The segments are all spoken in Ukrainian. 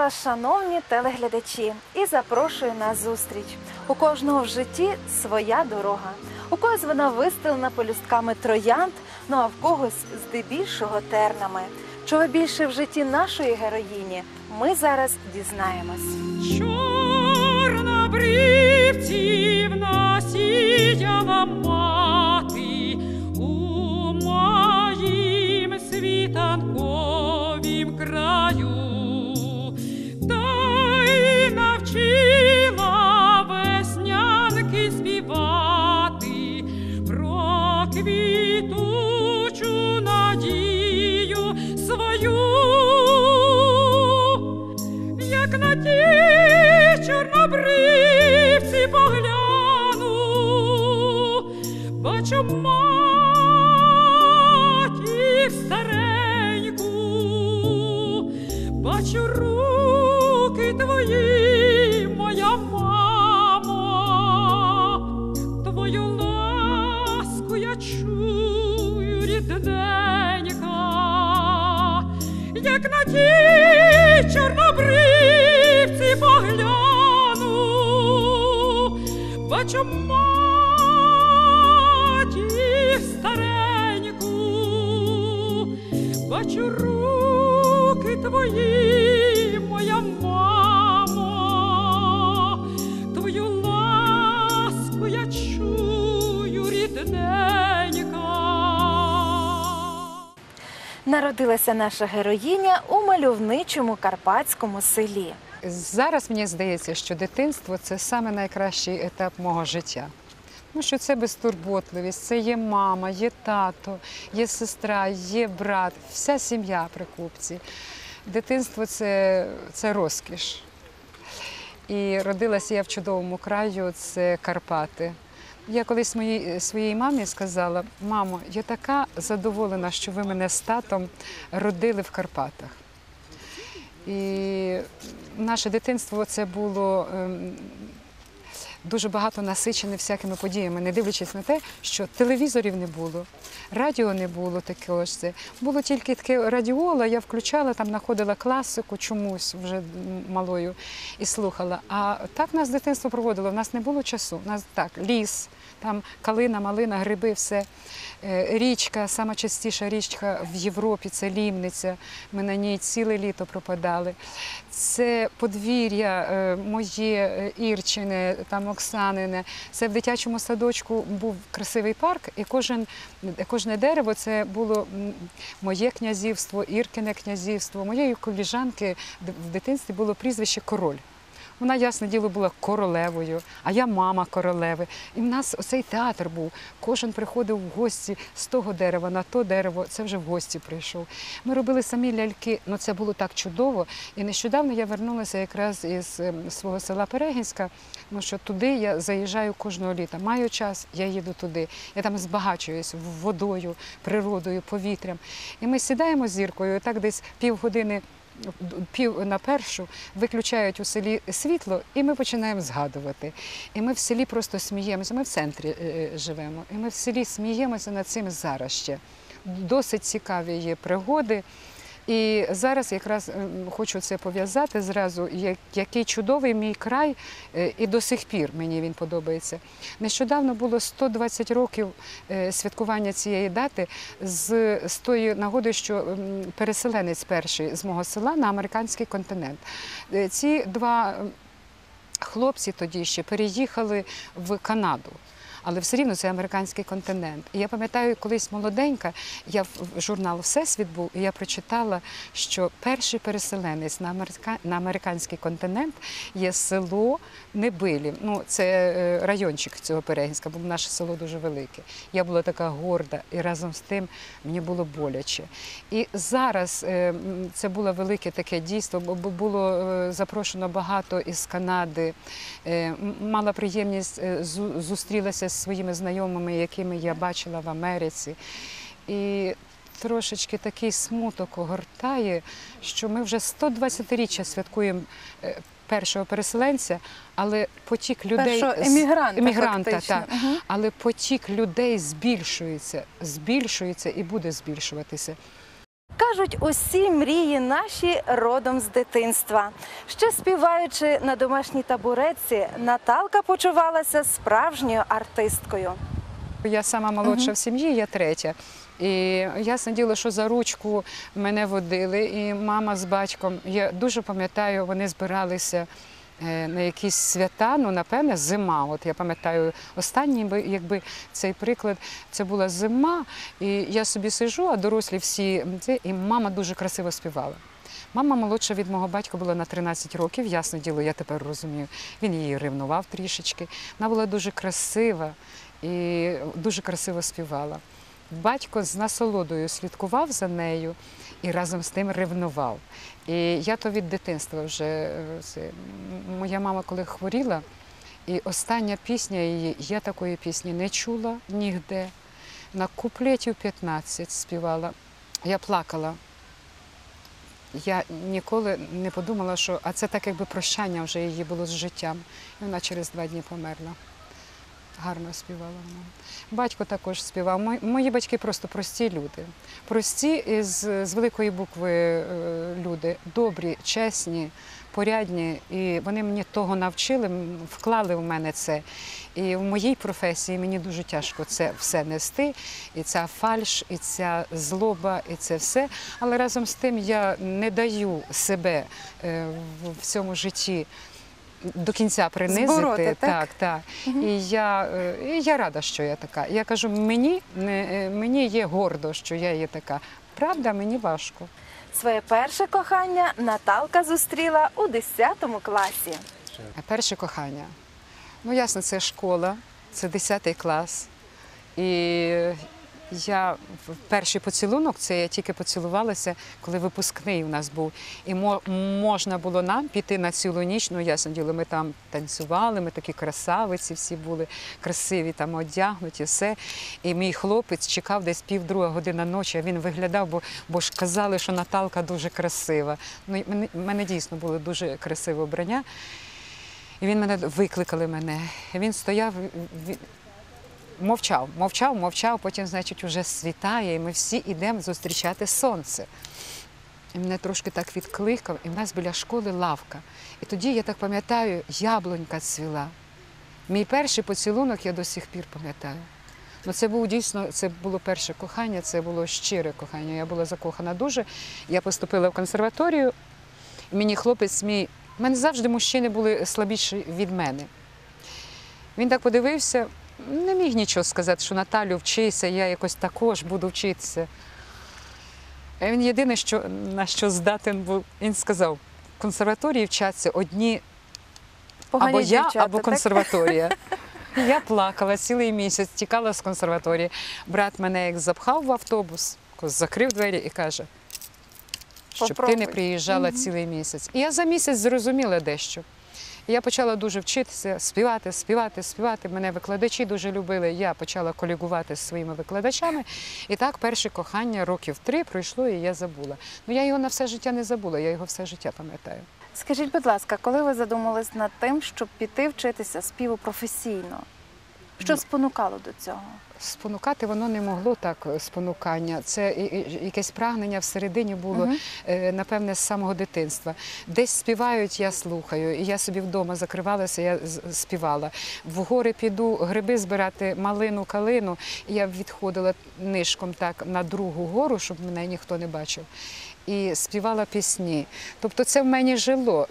вас, шановні телеглядачі, і запрошую на зустріч. У кожного в житті своя дорога. У когось вона вистелена пелюстками троянд, ну а в когось здебільшого тернами. Чого більше в житті нашої героїні, ми зараз дізнаємось. Чорнобривців насіяла мати у моїм світанковім краю, та й навчила веснянки співати про квітучу надію свою. Як на ті чорнобривці погляну, бачу матір стареньку, бачу руки твої, моя мамо, твою ласку я чую, рідненька, як на ті чорнобривці погляну, бачу матір стареньку, бачу руки твої, моя мамо, твою ласку я чую, рідненька. Народилася наша героїня у мальовничому карпатському селі. Зараз мені здається, що дитинство – це саме найкращий етап мого життя. Тому що це безтурботливість, це є мама, є тато, є сестра, є брат, вся сім'я при купці. Дитинство – це розкіш. І родилася я в чудовому краю – це Карпати. Я колись своїй мамі сказала: мамо, я така задоволена, що ви мене з татом родили в Карпатах. І наше дитинство це було дуже багато насичене всякими подіями, не дивлячись на те, що телевізорів не було, радіо не було такого ж. Було тільки таке радіола, я включала, там знаходила класику чомусь вже малою і слухала. А так нас дитинство проводило, в нас не було часу, у нас так, ліс, там калина, малина, гриби, все. Річка, сама частіша річка в Європі – це Лімниця. Ми на ній ціле літо пропадали. Це подвір'я моє, Ірчине, там Оксанине. Це в дитячому садочку був красивий парк, і кожне дерево – це було моє князівство, Іркине князівство. Моєї коліжанки в дитинстві було прізвище Король. Вона, ясне діло, була королевою, а я мама королеви. І в нас оцей театр був. Кожен приходив в гості з того дерева на то дерево, це вже в гості прийшов. Ми робили самі ляльки, ну це було так чудово. І нещодавно я вернулася якраз із свого села Перегінська, тому що туди я заїжджаю кожного літа. Маю час, я їду туди. Я там збагачуюсь водою, природою, повітрям. І ми сідаємо з Зіркою, так десь півгодини, пів на першу, виключають у селі світло, і ми починаємо згадувати. І ми в селі просто сміємося, ми в центрі живемо, і ми в селі сміємося над цим зараз ще. Досить цікаві є пригоди. І зараз якраз хочу це пов'язати зразу, який чудовий мій край, і до сих пір мені він подобається. Нещодавно було 120 років святкування цієї дати з тої нагоди, що переселенець перший з мого села на американський континент. Ці два хлопці тоді ще переїхали в Канаду. Але все рівно це американський континент. І я пам'ятаю, колись молоденька, я в журнал «Всесвіт» був, і я прочитала, що перший переселенець на американський континент є село Небилів. Ну, це райончик цього Перегінська, бо наше село дуже велике. Я була така горда, і разом з тим мені було боляче. І зараз це було велике таке дійство, бо було запрошено багато із Канади. Мала приємність, зустрілася з своїми знайомими, якими я бачила в Америці. І трошечки такий смуток огортає, що ми вже 120-річчя святкуємо першого переселенця, але потік людей... Першого емігранта, так. Але потік людей збільшується і буде збільшуватися. Кажуть, усі мрії наші родом з дитинства. Ще співаючи на домашній табуретці, Наталка почувалася справжньою артисткою. Я сама молодша в сім'ї, я третя. І ясне діло, що за ручку мене водили, і мама з батьком. Я дуже пам'ятаю, вони збиралися на якісь свята, ну, напевне, зима. От я пам'ятаю, останній, якби цей приклад, це була зима, і я собі сиджу, а дорослі всі, і мама дуже красиво співала. Мама молодша від мого батька була на 13 років, ясне діло, я тепер розумію. Він її ревнував трішечки. Вона була дуже красива і дуже красиво співала. Батько з насолодою слідкував за нею і разом з тим ревнував. І я то від дитинства вже, моя мама коли хворіла, і остання пісня її, я такої пісні не чула ніде. На куплетів 15 співала. Я плакала. Я ніколи не подумала, що це так якби прощання вже її було з життям. І вона через 2 дні померла. Гарно співала вона. Батько також співав. Мої батьки просто прості люди. Прості з великої букви люди. Добрі, чесні, порядні. І вони мені того навчили, вклали в мене це. І в моїй професії мені дуже тяжко це все нести. І ця фальш, і ця злоба, і це все. Але разом з тим я не даю себе в цьому житті до кінця принизити. Збороти, так? Так. Угу. І я рада, що я така. Я кажу, мені є гордо, що я є така. Правда, мені важко. Своє перше кохання Наталка зустріла у 10 класі. Перше кохання. Ну, ясно, це школа, це 10 клас. І я перший поцілунок, це я тільки поцілувалася, коли випускний у нас був. І можна було нам піти на цілу ніч, ну, ясно діло, ми там танцювали, ми такі красавиці всі були, красиві, там одягнуті, все. І мій хлопець чекав десь 1:30 години ночі, а він виглядав, бо ж казали, що Наталка дуже красива. Ну, мене дійсно було дуже красиве обрання. І викликали мене. І він стояв, мовчав, потім, значить, уже світає, і ми всі йдемо зустрічати сонце. І мене трошки так відкликав, і в нас біля школи лавка. І тоді, я так пам'ятаю, яблунька цвіла. Мій перший поцілунок я до сих пір пам'ятаю. Ну, це було дійсно, це було перше кохання, це було щире кохання. Я була закохана дуже. Я поступила в консерваторію, і мені хлопець мій, в мене завжди мужчини були слабіші від мене. Він так подивився, не міг нічого сказати, що Наталю, вчися, я якось також буду вчитися. А він єдине, на що здатен був, він сказав, в консерваторії вчаться одні Погані або я, дівчата, або так? консерваторія. Я плакала цілий місяць, тікала з консерваторії. Брат мене як запхав в автобус, закрив двері і каже, щоб Попробуй. ти не приїжджала цілий місяць. І я за місяць зрозуміла дещо. І я почала дуже вчитися, співати. Мене викладачі дуже любили. Я почала колегувати з своїми викладачами. І так перше кохання років 3 пройшло, і я забула. Ну, я його на все життя не забула, я його все життя пам'ятаю. Скажіть, будь ласка, коли ви задумались над тим, щоб піти вчитися співу професійно? Що спонукало до цього? Спонукати воно не могло так, спонукання. Це якесь прагнення всередині було, напевне, з самого дитинства. Десь співають, я слухаю. І я собі вдома закривалася, я співала. В гори піду гриби збирати, малину, калину. І я відходила нишком так на другу гору, щоб мене ніхто не бачив. І співала пісні. Тобто це в мені жило,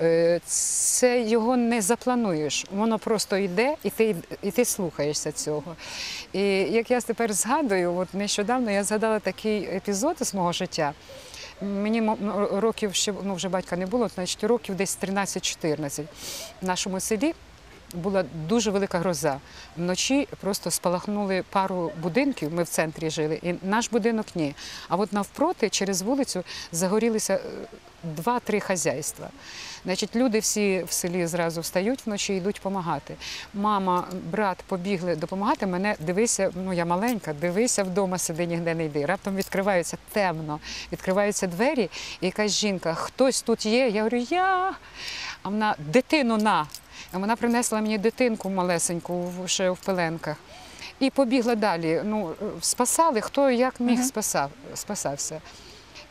це його не заплануєш, воно просто йде і ти слухаєшся цього. І як я тепер згадую, от нещодавно я згадала такий епізод з мого життя. Мені років ще, ну вже батька не було, значить років десь 13-14. В нашому селі була дуже велика гроза. Вночі просто спалахнули пару будинків, ми в центрі жили, і наш будинок ні. А от навпроти, через вулицю, загорілися 2-3 хазяйства. Значить, люди всі в селі зразу встають вночі і йдуть допомагати. Мама, брат побігли допомагати, мене дивися, ну я маленька, дивися вдома, сиди, ніде не йди. Раптом відкриваються темно, відкриваються двері, і якась жінка, хтось тут є? Я говорю, я. А вона, дитину на. А вона принесла мені дитинку малесеньку, ще в пеленках. І побігла далі. Ну, спасали, хто як міг спасався.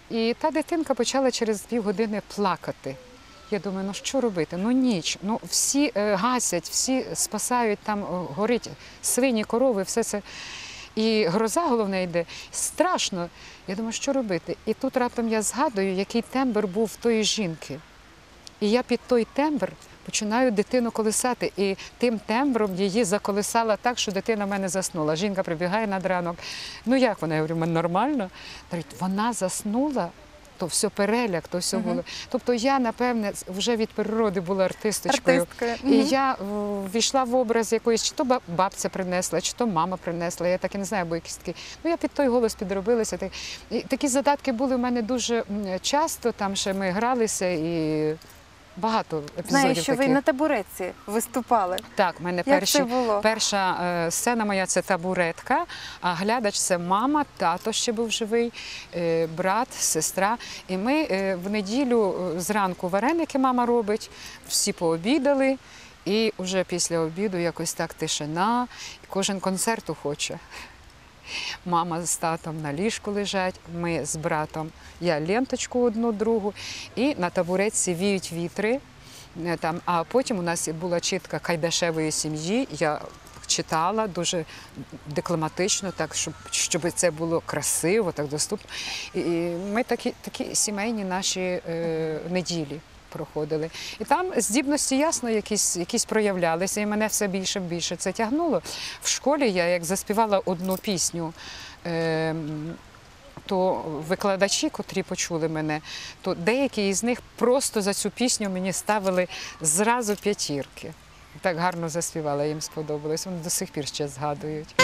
І та дитинка почала через півгодини плакати. Я думаю, ну що робити? Ну ніч, ну всі гасять, всі спасають, там горить свині, корови, все це. І гроза головне йде. Страшно. Я думаю, що робити? І тут раптом я згадую, який тембр був в тої жінки. І я під той тембр починаю дитину колисати. І тим тембром її заколисала так, що дитина в мене заснула. Жінка прибігає над ранок. Ну як вона? Я говорю, нормально? Вона заснула. То все переляк, то все було. Тобто я, напевне, вже від природи була артисткою. І я ввійшла в образ якоїсь, чи то бабця принесла, чи то мама принесла, я так і не знаю, бо якісь такі. Ну, я під той голос підробилася. І такі задатки були в мене дуже часто, там ще ми гралися і багато епізодів Знаю, що таких. ви на табуретці виступали. Так, в мене перша сцена моя – це табуретка, а глядач – це мама, тато ще був живий, брат, сестра. І ми в неділю зранку вареники мама робить, всі пообідали, і вже після обіду якось так тишина, і кожен концерту хоче. Мама з татом на ліжку лежать, ми з братом, я ленточку одну, другу, і на табуретці віють вітри. Там, а потім у нас була читка Кайдашевої сім'ї, я читала дуже декламатично, так, щоб це було красиво, так доступно. І ми такі сімейні наші неділі проходили. І там здібності, ясно, якісь проявлялися, і мене все більше і більше це тягнуло. В школі я, як заспівала одну пісню, то викладачі, котрі почули мене, то деякі із них просто за цю пісню мені ставили зразу 5. Так гарно заспівала, їм сподобалось. Вони до сих пір ще згадують.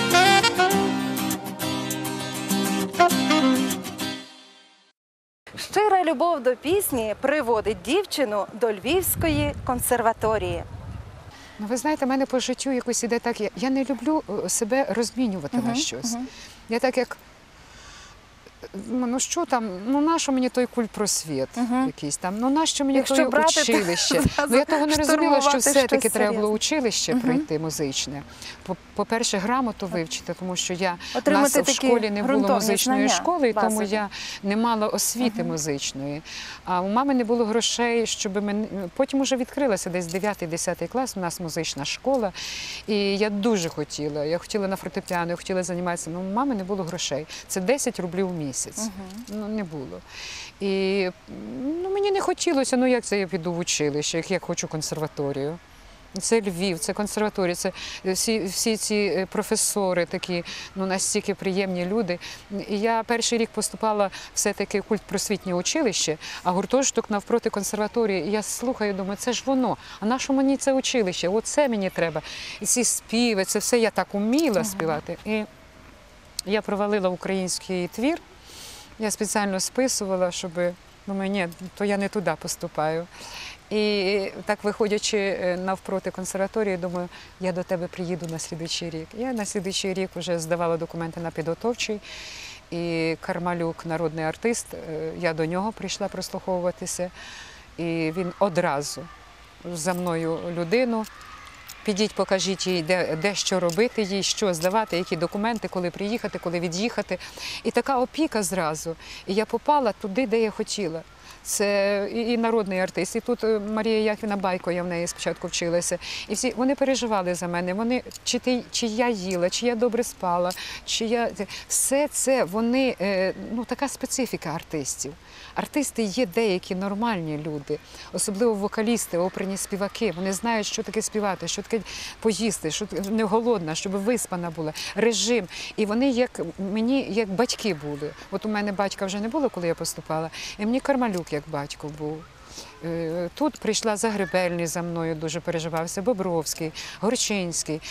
Щира любов до пісні приводить дівчину до Львівської консерваторії. Ну, ви знаєте, в мене по життю якось іде так, я не люблю себе розмінювати на щось. Я так як, ну що там, ну нащо мені той культпросвіт якийсь там, ну нащо мені той училище. Ну я того не розуміла, що все-таки треба було училище пройти музичне. По-перше, грамоту вивчити, тому що у нас в школі не було музичної школи, і тому я не мала освіти музичної. А у мами не було грошей, щоб мене... Потім вже відкрилася десь 9-10 клас, у нас музична школа, і я дуже хотіла. Я хотіла на фортепіано, я хотіла займатися, але у мами не було грошей. Це 10 рублів в місяць. Ну, не було. І мені не хотілося, ну як це я піду в училище, як я хочу консерваторію. Це Львів, це консерваторія, це всі ці професори такі, ну настільки приємні люди. І я перший рік поступала все-таки в культпросвітнє училище, а гуртожиток навпроти консерваторії. І я слухаю, думаю, це ж воно, а на що мені це училище, оце мені треба. І ці співи, це все я так уміла співати. І я провалила український твір, я спеціально списувала, думаю, ні, то я не туди поступаю. І так, виходячи навпроти консерваторії, думаю, я до тебе приїду на слідуючий рік. Я на слідуючий рік вже здавала документи на підготовчий, і Кармалюк, народний артист, я до нього прийшла прослуховуватися, і він одразу за мною людину. Підіть, покажіть їй, де що робити їй, що здавати, які документи, коли приїхати, коли від'їхати. І така опіка зразу. І я попала туди, де я хотіла. Це і народний артист, і тут Марія Яхвіна Байко, я в неї спочатку вчилася. І всі вони переживали за мене. Вони, чи я їла, чи я добре спала, все це вони, ну така специфіка артистів. Артисти є деякі нормальні люди, особливо вокалісти, оперні співаки. Вони знають, що таке співати, що таке поїсти, що не голодна, щоб виспана була, режим. І вони мені як батьки були. От у мене батька вже не було, коли я поступала, і мені Кармалюк як батько був. Тут прийшла Загребельний за мною, дуже переживався, Бобровський, Горчинський.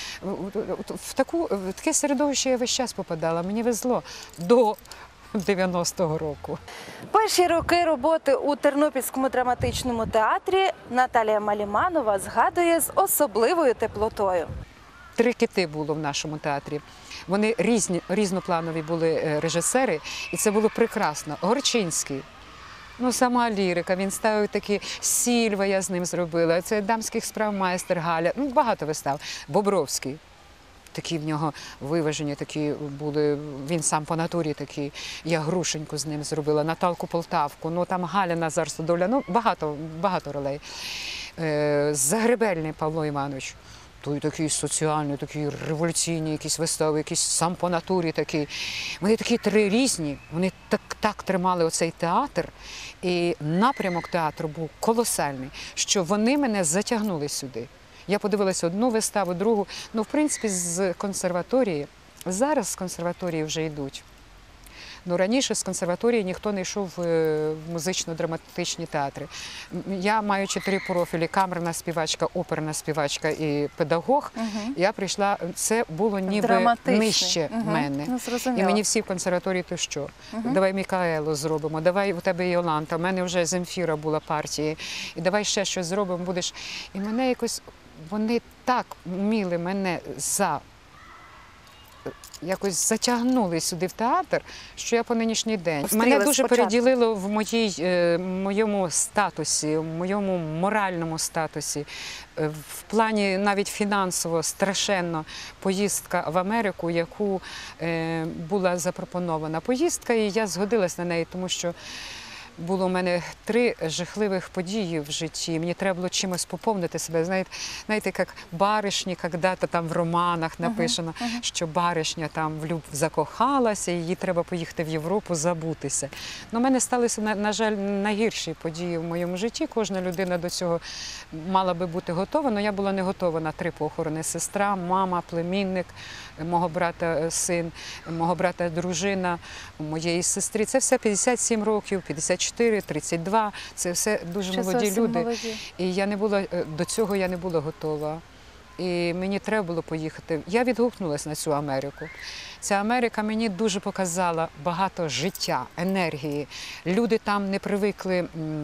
В таке середовище я весь час попадала, мені везло до 90-го року. Перші роки роботи у Тернопільському драматичному театрі Наталія Маліманова згадує з особливою теплотою. 3 кити було в нашому театрі. Вони різнопланові були режисери, і це було прекрасно. Горчинський. Ну, сама лірика, він ставив такі Сільва, я з ним зробила, це дамських справ майстер Галя, ну, багато вистав. Бобровський. такі в нього виважені, такі були, він сам по натурі такий. Я Грушеньку з ним зробила, Наталку Полтавку, ну там Галя Назар Стодоля, ну багато ролей. Загребельний Павло Іванович. Той такий соціальний, такий революційний, якісь вистави, якийсь сам по натурі такий. Вони такі три різні, вони так тримали оцей театр, і напрямок театру був колосальний, що вони мене затягнули сюди. Я подивилася одну виставу, другу. Ну, в принципі, з консерваторії, зараз з консерваторії вже йдуть. Ну, раніше з консерваторії ніхто не йшов в музично-драматичні театри. Я маю 4 профілі: камерна співачка, оперна співачка і педагог. Я прийшла, це було ніби нижче мене. Ну, і мені всі в консерваторії, то що? Давай Мікаелу зробимо, давай у тебе Йоланта, у мене вже Земфіра була партії, і давай ще щось зробимо, будеш. І мене якось, вони так вміли мене якось затягнули сюди в театр, що я по нинішній день. Мене дуже переділило в моєму статусі, в моєму моральному статусі. В плані навіть фінансово страшенно поїздка в Америку, яку була запропонована поїздка, і я згодилась на неї, тому що було у мене 3 жахливих події в житті. Мені треба було чимось поповнити себе. Знаєте, як баришні, когда-то там в романах написано, що баришня там закохалася, і їй треба поїхати в Європу, забутися. Но в мене сталися, на жаль, найгірші події в моєму житті. Кожна людина до цього мала би бути готова, але я була не готова на 3 похорони. Сестра, мама, племінник, мого брата син, мого брата дружина, моєї сестри. Це все 57 років, 54, 32. Це все дуже молоді люди. І до цього я не була готова. І мені треба було поїхати. Я відгукнулася на цю Америку. Ця Америка мені дуже показала багато життя, енергії. Люди там не привикли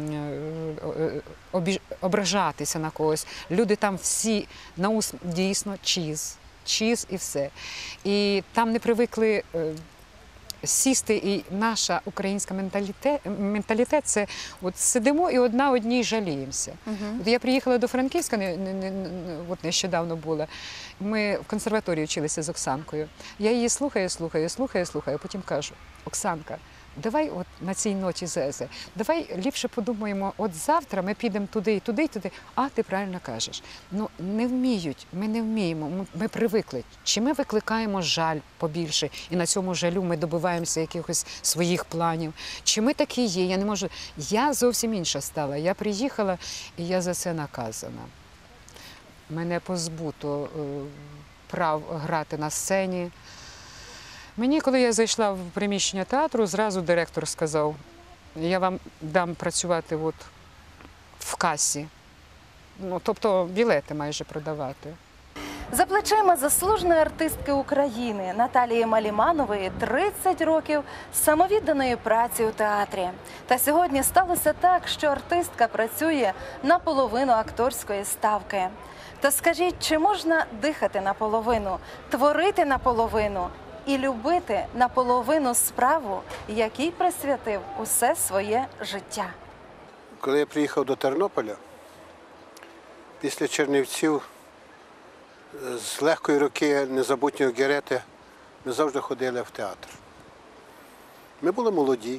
ображатися на когось. Люди там всі на ус дійсно чіз і все. І там не привикли сісти, і наша українська менталітет – це от сидимо і одній жаліємося. От я приїхала до Франківська, от нещодавно була, ми в консерваторії вчилися з Оксанкою. Я її слухаю, потім кажу: Оксанка, давай от на цій ноті зезе, давай ліпше подумаємо, от завтра ми підемо туди, туди, туди. А ти правильно кажеш. Ну, не вміють, ми не вміємо, ми привикли. Чи ми викликаємо жаль побільше, і на цьому жалю ми добиваємося якихось своїх планів? Чи ми такі є? Я не можу. Я зовсім інша стала. Я приїхала, і я за це наказана. Мене позбуто прав грати на сцені. Мені, коли я зайшла в приміщення театру, зразу директор сказав: я вам дам працювати от в касі. Ну, тобто білети майже продавати. За плечима заслуженої артистки України Наталії Маліманової 30 років самовідданої праці у театрі. Та сьогодні сталося так, що артистка працює наполовину акторської ставки. То скажіть, чи можна дихати наполовину, творити наполовину і любити наполовину справу, якій присвятив усе своє життя? Коли я приїхав до Тернополя, після Чернівців, з легкої руки незабутнього Герети, ми завжди ходили в театр. Ми були молоді,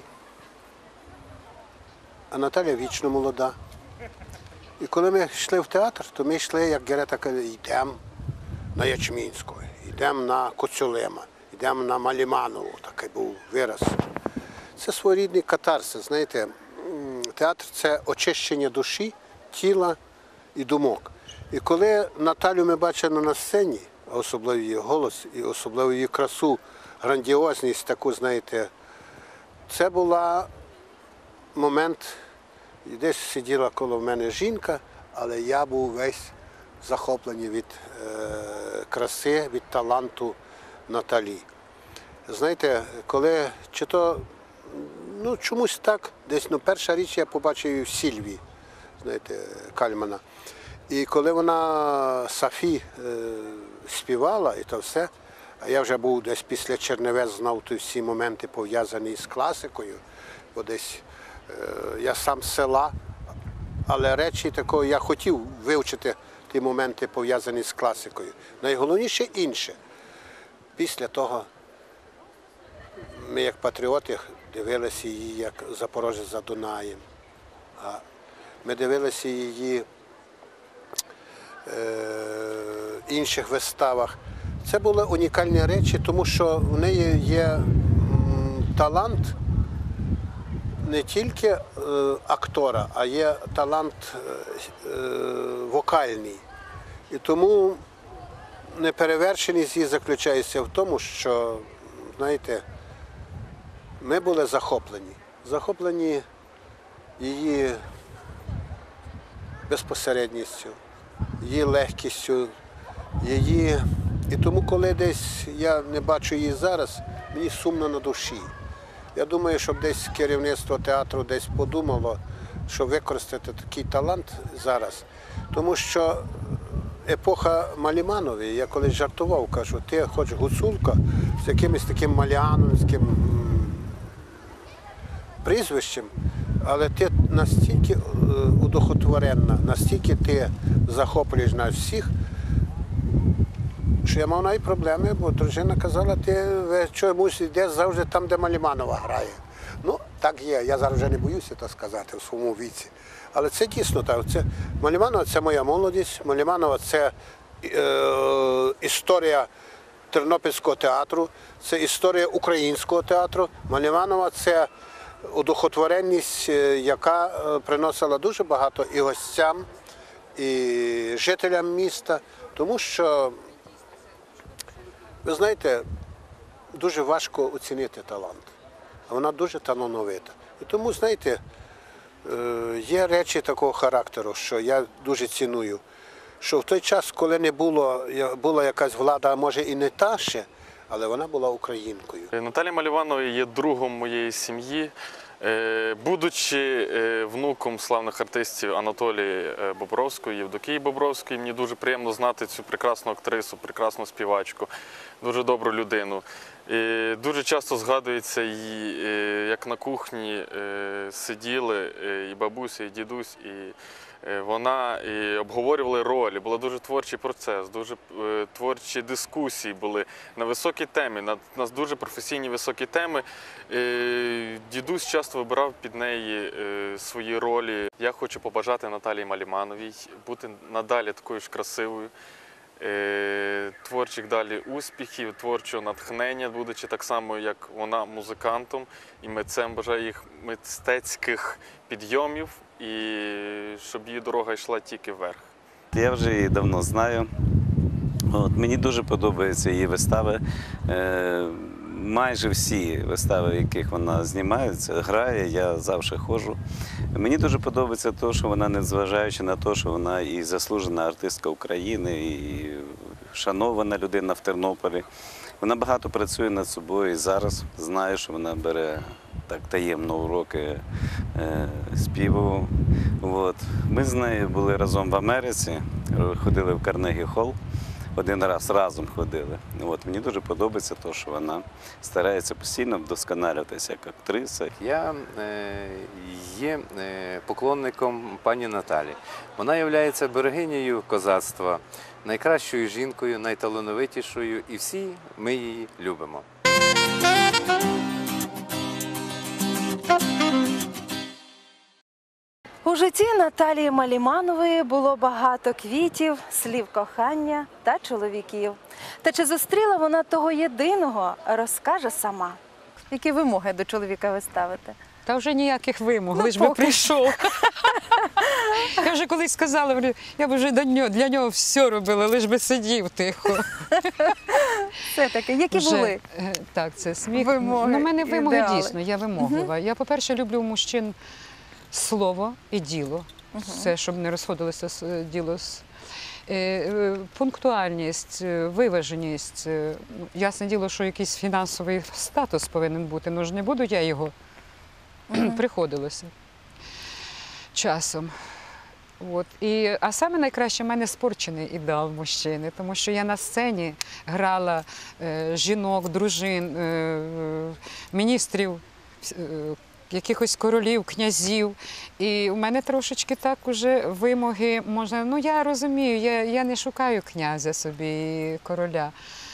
а Наталя вічно молода. І коли ми йшли в театр, то ми йшли, як Герета каже, йдемо на Ячмінську, йдемо на Коцюлима, йдемо на Маліманову, такий був вираз. Це своєрідний катарсис, знаєте. Театр – це очищення душі, тіла і думок. І коли Наталю ми бачимо на сцені, особливо її голос і особливо її красу, грандіозність таку, знаєте, це був момент, десь сиділа коло мене жінка, але я був весь захоплений від краси, від таланту Наталі. Знаєте, коли чи то, ну чомусь так, десь, ну перша річ я побачив її в Сільві, знаєте, Кальмана. І коли вона Сафі співала і то все, а я вже був десь після Чернівець, знав ті всі моменти пов'язані з класикою, бо десь я сам з села, але речі такої, я хотів вивчити ті моменти пов'язані з класикою. Найголовніше інше, Після того ми, як патріоти, дивилися її, як Запорожець за Дунаєм. Ми дивилися її в інших виставах. Це були унікальні речі, тому що в неї є талант не тільки актора, а є талант вокальний. І тому неперевершеність її заключається в тому, що, знаєте, ми були захоплені її безпосередністю, її легкістю, її. І тому, коли десь я не бачу її зараз, мені сумно на душі. Я думаю, щоб десь керівництво театру десь подумало, що використати такий талант зараз. Тому що епоха Маліманової, я колись жартував, кажу, ти хоч гуцулка з якимось таким маліановським прізвищем, але ти настільки удохотворенна, настільки ти захоплюєш нас всіх, що я мав навіть проблеми, бо дружина казала, ти чомусь йдеш завжди там, де Маліманова грає. Ну, так є, я зараз вже не боюся так сказати в своєму віці. Але це дійсно так. Маліманова – це моя молодість, Маліманова – це історія Тернопільського театру, це історія українського театру. Маліманова – це удохотворенність, яка приносила дуже багато і гостям, і жителям міста, тому що, ви знаєте, дуже важко оцінити талант, а вона дуже талановита. І тому, знаєте, є речі такого характеру, що я дуже ціную, що в той час, коли не була якась влада, а може і не та ще, але вона була українкою. Наталія Маліванова є другом моєї сім'ї. Будучи внуком славних артистів Анатолії Бобровської, Євдокії Бобровської, мені дуже приємно знати цю прекрасну актрису, прекрасну співачку, дуже добру людину. І дуже часто згадується її, як на кухні сиділи і бабуся, і дідусь, і вона і обговорювали ролі, був дуже творчий процес, дуже творчі дискусії були на високій темі, на дуже професійні високі теми. Дідусь часто вибирав під неї свої ролі. Я хочу побажати Наталії Малімановій бути надалі такою ж красивою, творчих далі успіхів, творчого натхнення, будучи так само, як вона, музикантом і митцем. Бажаю їх мистецьких підйомів і щоб її дорога йшла тільки вверх. Я вже її давно знаю. Мені дуже подобаються її вистави. Майже всі вистави, в яких вона знімається, грає, я завжди ходжу. Мені дуже подобається те, що вона, незважаючи на те, що вона і заслужена артистка України, і шанована людина в Тернополі, вона багато працює над собою і зараз знаю, що вона бере так таємно уроки співу. Ми з нею були разом в Америці, ходили в Карнегі Холл. Один раз разом ходили. Мені дуже подобається те, що вона старається постійно вдосконалюватися як актриса. Я є поклонником пані Наталі. Вона є берегинею козацтва, найкращою жінкою, найталановитішою, і всі ми її любимо. У житті Наталії Маліманової було багато квітів, слів кохання та чоловіків. Та чи зустріла вона того єдиного, розкаже сама. Які вимоги до чоловіка ви ставите? Та вже ніяких вимог, лиш би прийшов. Я вже колись сказала, я б вже для нього все робила, лиш би сидів тихо. Все-таки, які були? Так, це сміх. Вимоги, У мене вимоги ідеали. дійсно, я вимоглива. Я, по-перше, люблю у мужчин слово і діло. Все, щоб не розходилося діло з пунктуальність, виваженість. Ясне діло, що якийсь фінансовий статус повинен бути, але ж не буду я його. Приходилося часом. А саме найкраще в мене спорчений ідеал мужчини, тому що я на сцені грала жінок, дружин, міністрів, якихось королів, князів. І у мене трошечки так уже вимоги можна, я розумію, я не шукаю князя собі, короля.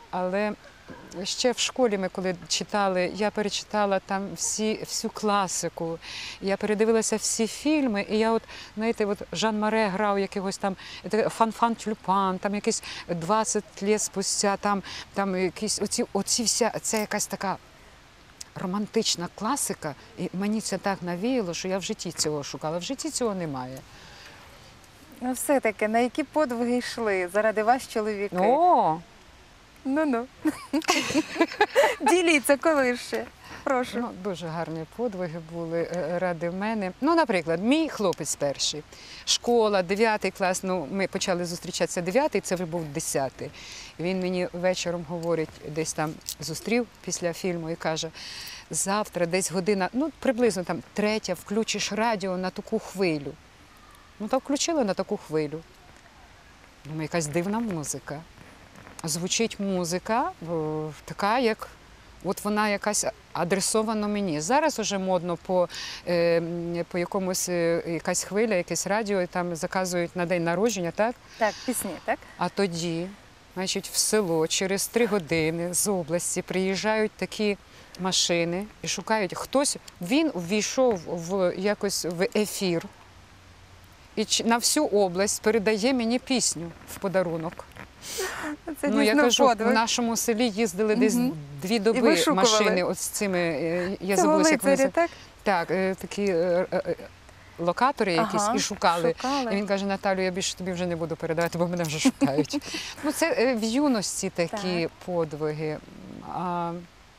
Але ще в школі ми коли читали, я перечитала там всю класику, я передивилася всі фільми, і я знаєте, Жан Море грав якогось там Фан-Фан Тюльпан, там якісь 20 літ спустя, там якісь це якась така романтична класика, і мені це так навіяло, що я в житті цього шукала. В житті цього немає. Ну все-таки, на які подвиги йшли заради вас, чоловіки? О! Ну-ну. Діліться, коли ще. Прошу. Ну, дуже гарні подвиги були ради мене. Ну, наприклад, мій хлопець перший. Школа, 9 клас, ми почали зустрічатися 9-й, це вже був 10-й. Він мені вечором говорить, десь там зустрів після фільму і каже, завтра десь година, приблизно там 3-я, включиш радіо на таку хвилю. Ну, так включили на таку хвилю. Думаю, якась дивна музика. Звучить музика така, як вона якась адресована мені. Зараз вже модно по якомусь якась хвиля, якесь радіо, і там заказують на день народження, так? Так, пісні, так? А тоді, значить, в село через 3 години з області приїжджають такі машини і шукають. Він ввійшов якось в ефір і на всю область передає мені пісню в подарунок. Це Я кажу, подвиг. в нашому селі їздили десь 2 доби машини з цими, я забулася, як вони лицарі, так? Так, такі локатори якісь і шукали. І він каже, Наталю, я більше тобі вже не буду передавати, бо мене вже шукають. Це в юності такі подвиги. А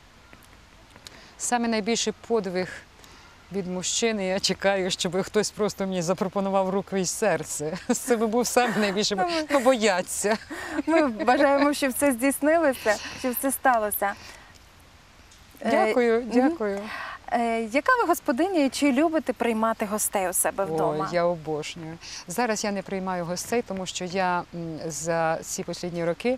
саме найбільший подвиг від мужчини, я чекаю, щоб хтось просто мені запропонував руку і серце. Це би був саме найбільший, бояться. Ми бажаємо, щоб це здійснилося, щоб це сталося. Дякую, дякую. Яка ви господиня і чи любите приймати гостей у себе вдома? Ой, я обожнюю. Зараз я не приймаю гостей, тому що я за ці останні роки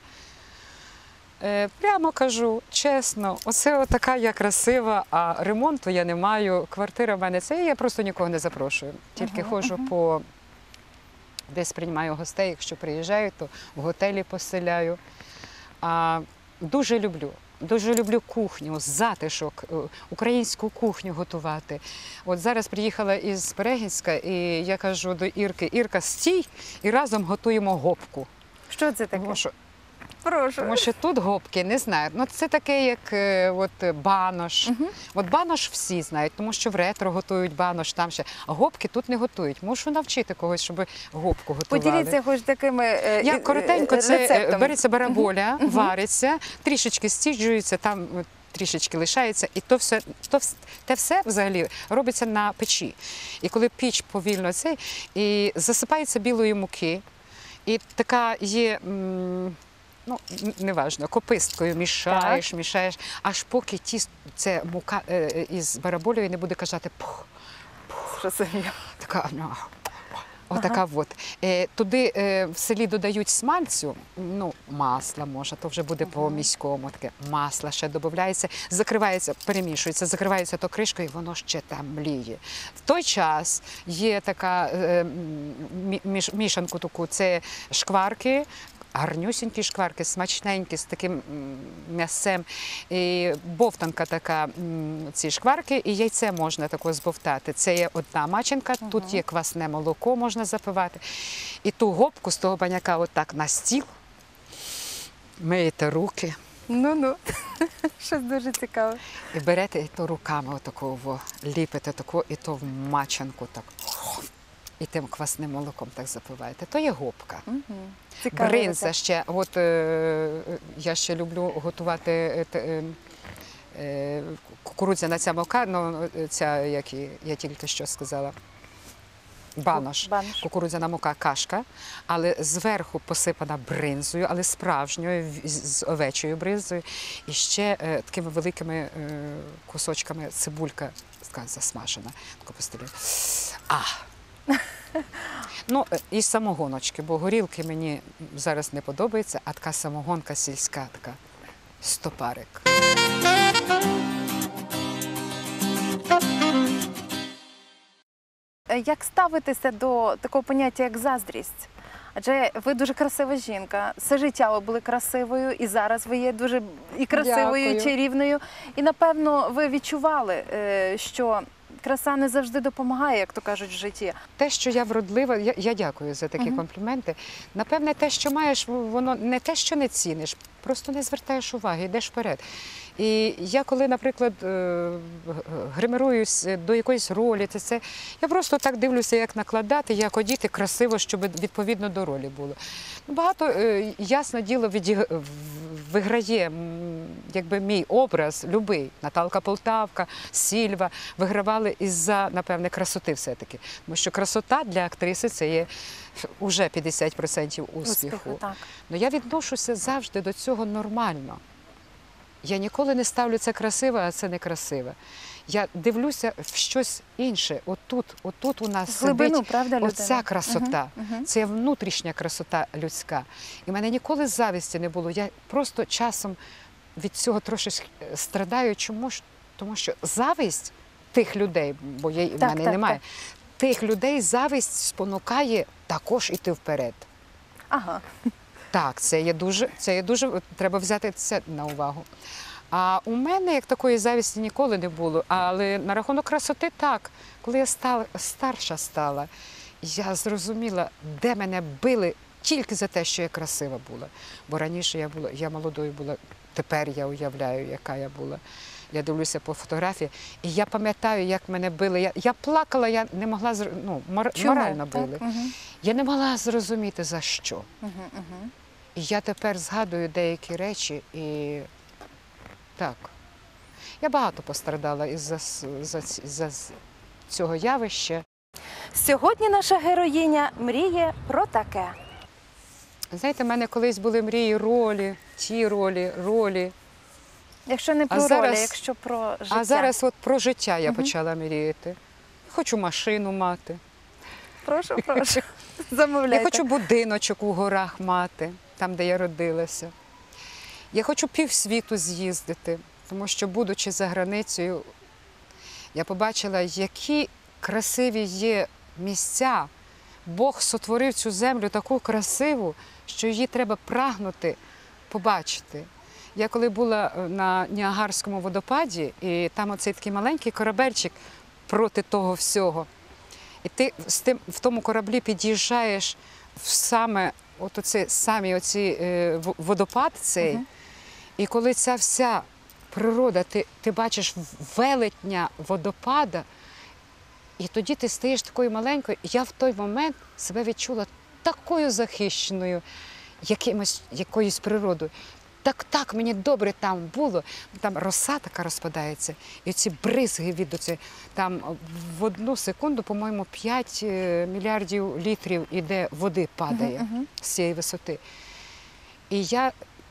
прямо кажу, чесно, оце така я красива, а ремонту я не маю, квартира в мене це, я просто нікого не запрошую. Тільки ходжу десь приймаю гостей, якщо приїжджають, то в готелі поселяю. Дуже люблю кухню, затишок, українську кухню готувати. От зараз приїхала із Перегінська, і я кажу до Ірки, Ірка, стій, і разом готуємо гопку. Що це таке? Прошу. Тому що тут гопки, не знаю. Це таке, як банош. Банош всі знають, тому що в ретро готують банош, там ще. А гопки тут не готують. Мушу навчити когось, щоб гопку готували. Поділіться хоч такими Я коротенько, рецептами. Береться бараболя, вариться, трішечки стіджується, там трішечки лишається, і те все взагалі робиться на печі. І коли піч повільно і засипається білої муки, і така є, неважно, кописткою мішаєш, аж поки це мука із бараболею не буде казати пух. Така, отака от. Туди в селі додають смальцю, масла може, то вже буде по-міському, таке масло ще додається, закривається, перемішується, закривається то кришкою, і воно ще там мліє. В той час є така мішанку таку, це шкварки, гарнюсінькі шкварки, смачненькі, з таким м'ясцем, і бовтанка така, ці шкварки, і яйце можна тако збовтати. Це є одна маченка, тут є квасне молоко, можна запивати. І ту гопку з того баняка отак на стіл, миєте руки. Щось дуже цікаве. І берете і то руками отакого, ліпите тако, і то в мачанку так. І тим квасним молоком так запиваєте. То є гопка. Бринза ще. Я ще люблю готувати кукурудзяна ця мука, ця, як я тільки що сказала, банош. Кукурудзяна мука, кашка, але зверху посипана бринзою, але справжньою, з овечою бринзою. І ще такими великими кусочками цибулька така засмажена. І самогоночки, бо горілки мені зараз не подобається, а така самогонка сільська, така стопарик. Як ставитися до такого поняття, як заздрість? Адже ви дуже красива жінка. Все життя ви були красивою, і зараз ви є дуже і красивою, і Дякую. чарівною. І, напевно, ви відчували, що краса не завжди допомагає, як то кажуть, в житті. Те, що я вродлива, я дякую за такі компліменти. Напевне, те, що маєш, воно не те, що не ціниш, просто не звертаєш уваги, йдеш вперед. І я коли, наприклад, гримируюсь до якоїсь ролі, я просто так дивлюся, як накладати, як одіти красиво, щоб відповідно до ролі було. Багато, ясне діло, виграє якби мій образ, любий. Наталка Полтавка, Сільва вигравали із-за, напевне, красоти все-таки. Тому що красота для актриси – це є вже 50% успіху. Так. Но я відношуся завжди до цього нормально. Я ніколи не ставлю це красиве, а це некрасиве. Я дивлюся в щось інше. Отут у нас Глибину, сидить правда, людина? оця красота. Це внутрішня красота людська. І в мене ніколи завісті не було. Я просто часом від цього трошки страдаю. Чому ж? Тому що зависть тих людей, бо в мене немає, тих людей зависть спонукає також іти вперед. Ага. Так, це є дуже, треба взяти це на увагу. А у мене як такої завісті ніколи не було. Але на рахунок красоти так. Коли я старша стала, я зрозуміла, де мене били тільки за те, що я красива була. Бо раніше я молодою була, тепер я уявляю, яка я була. Я дивлюся по фотографії, і я пам'ятаю, як мене били. Я плакала, я не могла, морально били. Я не могла зрозуміти, за що. І я тепер згадую деякі речі, і так, я багато пострадала із-за цього явища. Сьогодні наша героїня мріє про таке. Знаєте, в мене колись були мрії ролі. Якщо не про ролі, якщо про життя. А зараз от про життя я почала мріяти. Хочу машину мати. Прошу. Замовляйте. Я хочу будиночок у горах мати, там, де я родилася. Я хочу півсвіту з'їздити, тому що, будучи за границею, я побачила, які красиві є місця. Бог сотворив цю землю таку красиву, що її треба прагнути побачити. Я коли була на Ніагарському водопаді, і там оцей такий маленький корабельчик проти того всього, і ти в тому кораблі під'їжджаєш в самий водопад цей, і коли ця вся природа, ти бачиш велетня водопада, і тоді ти стаєш такою маленькою. Я в той момент себе відчула такою захищеною якоюсь природою. Так мені добре там було. Там роса така розпадається, і ці бризги від оце, там в одну секунду, по-моєму, 5 мільярдів літрів іде води падає з цієї висоти. І я,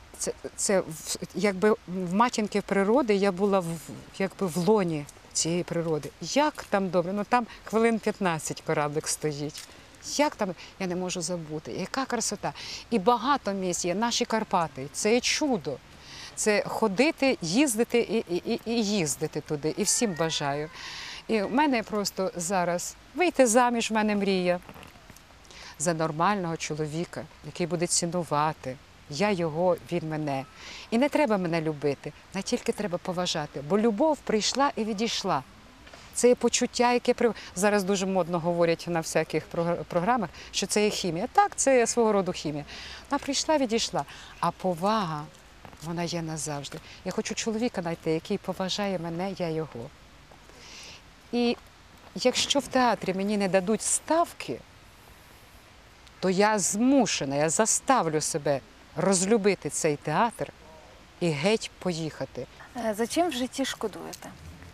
якби в матінки природи, я була якби в лоні цієї природи. Як там добре? Ну там хвилин 15 кораблик стоїть. Як там, я не можу забути, яка красота. І багато місць є, наші Карпати, це чудо. Це ходити, їздити і їздити туди. І всім бажаю. І в мене просто зараз вийти заміж, в мене мрія. За нормального чоловіка, який буде цінувати. Я його, він мене. І не треба мене любити, а тільки треба поважати. Бо любов прийшла і відійшла. Це є почуття, яке зараз дуже модно говорять на всяких програмах, що це є хімія. Так, це є свого роду хімія. Вона прийшла, відійшла. А повага, вона є назавжди. Я хочу чоловіка знайти, який поважає мене, я його. І якщо в театрі мені не дадуть ставки, то я змушена, я заставлю себе розлюбити цей театр і геть поїхати. За чим в житті шкодуєте?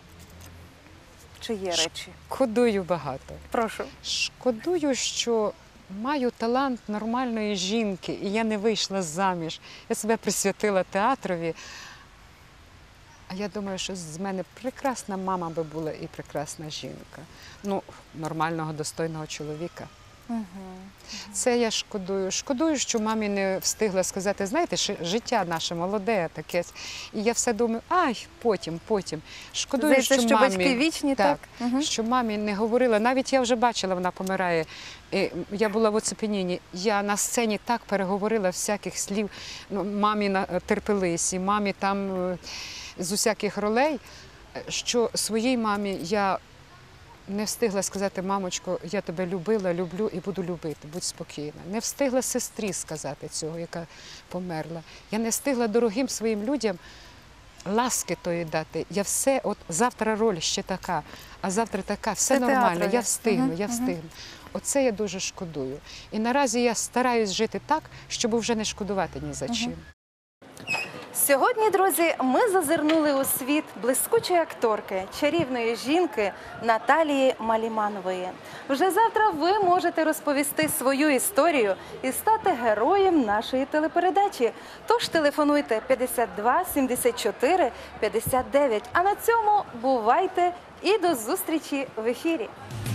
Чи є речі? Шкодую багато. Прошу. Шкодую, що маю талант нормальної жінки, і я не вийшла заміж. Я себе присвятила театрові. А я думаю, що з мене прекрасна мама би була і прекрасна жінка. Ну, нормального, достойного чоловіка. Це я шкодую. Шкодую, що мамі не встигла сказати, знаєте, життя наше молоде таке. І я все думаю, ай, потім. Шкодую, Здається, що мамі, батьки вічні, так? Мгм. що мамі не говорила. Навіть я вже бачила, вона помирає. І я була в оцепенінні. Я на сцені так переговорила всяких слів. Ну, мамі терпелись, і мамі там з усяких ролей, що своїй мамі я не встигла сказати, мамочко, я тебе любила, люблю і буду любити, будь спокійна. Не встигла сестрі сказати цього, яка померла. Я не встигла дорогим своїм людям ласки тої дати. Я все, от завтра роль ще така, а завтра така, все Це нормально, театрові. я встигну, я встигну. Оце я дуже шкодую. І наразі я стараюсь жити так, щоб вже не шкодувати ні за чим. Сьогодні, друзі, ми зазирнули у світ блискучої акторки, чарівної жінки Наталії Маліманової. Вже завтра ви можете розповісти свою історію і стати героєм нашої телепередачі. Тож телефонуйте 52 74 59. А на цьому бувайте і до зустрічі в ефірі.